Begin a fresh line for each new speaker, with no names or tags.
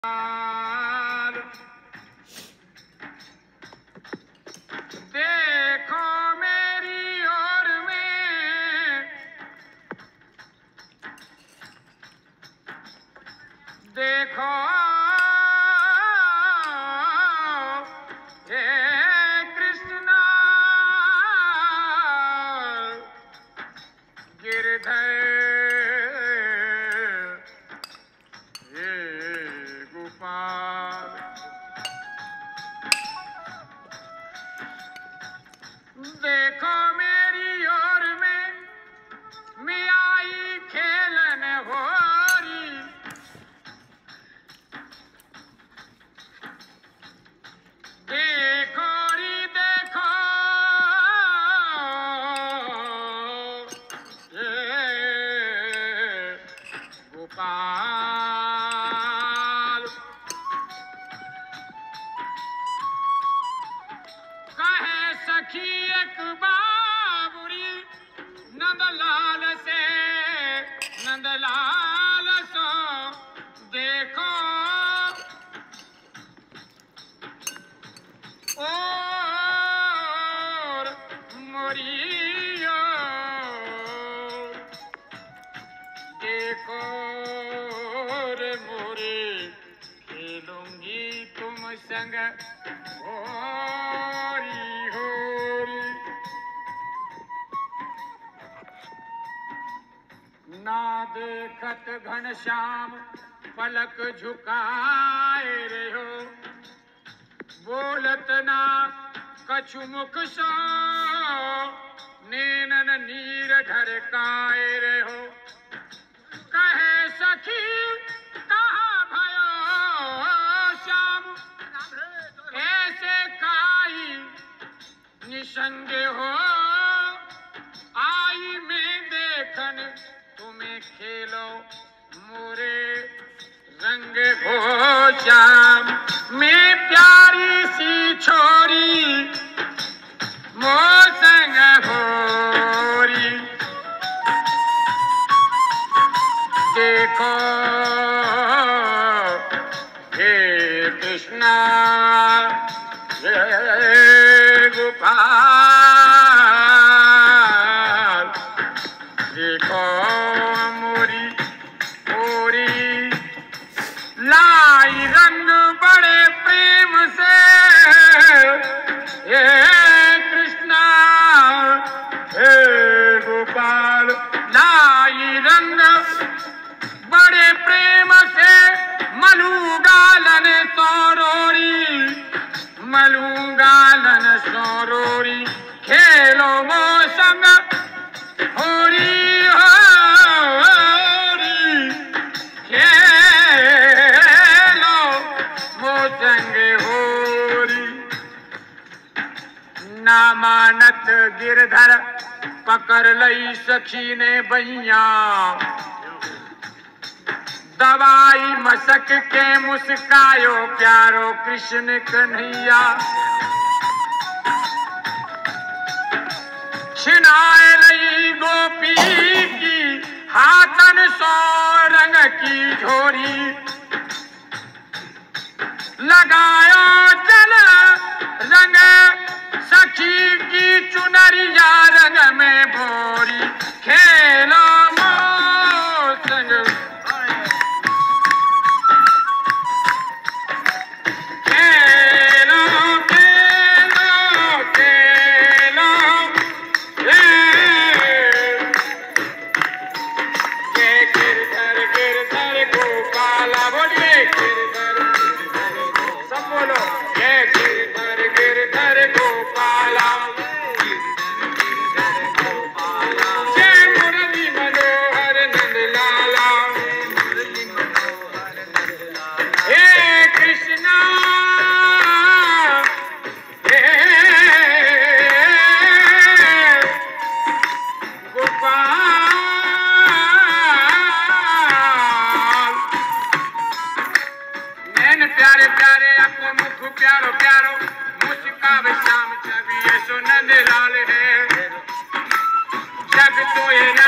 देखो मेरी ओर में, देखो हे कृष्णा गिरधर हे गोपाल। देखो मेरी ओर में मैं आई खेलन होरी, देखो री देखो ये गोपाल। कहे सखी एक बाबुरी नंदलाल से, नंदलाल सो देखो और मोरियो देखो रे मोरे खेलूंगी तुम संग होरी होरी। ना देखत घनश्याम पलक झुकाए रे हो, बोलत ना कछु मुख सो नैनन नीर ढरकाए रे हो। कहे सखी कहाँ भयो श्याम, ऐसे काई निसंग हो, आई मैं देखन तुम्हें खेलो मोरे रंग हो श्याम। मैं प्यारी सी छोरी मोसंग होरी, देखो हे कृष्णा हे गोपाल। देखो मोरी मोरी लाई रंग बड़े प्रेम से, हे कृष्णा हे गोपाल। लाई रंग बड़े प्रेम से मलूगालन सोरोरी, मलूगालन सोरोरी खेलो मो संग होरी होरी, खेलो मो संग होरी। ना मानत गिरधर पकड़ लई सखी ने बहिया, दवाई मसक के मुस्कायो प्यारो कृष्ण कन्हैया। छिनाए लई गोपी की हाथन सो रंग की झोरी, लगायो जल रंग सखी की चुनरिया रंग में भोरी। खेलो मो संग प्यारे प्यारे आपको मुख प्यारो प्यारो मुस्कान श्याम छवि ये सो नंदलाल है। जग तो ये